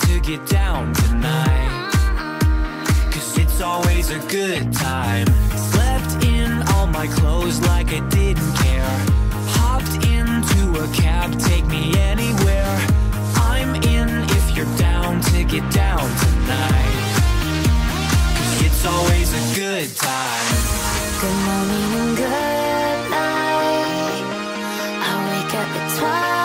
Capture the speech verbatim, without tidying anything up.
to get down tonight, 'cause it's always a good time. Slept in all my clothes like I didn't care. Hopped into a cab, take me anywhere. I'm in if you're down to get down tonight, 'cause it's always a good time. Good morning and good night. I wake up at twilight.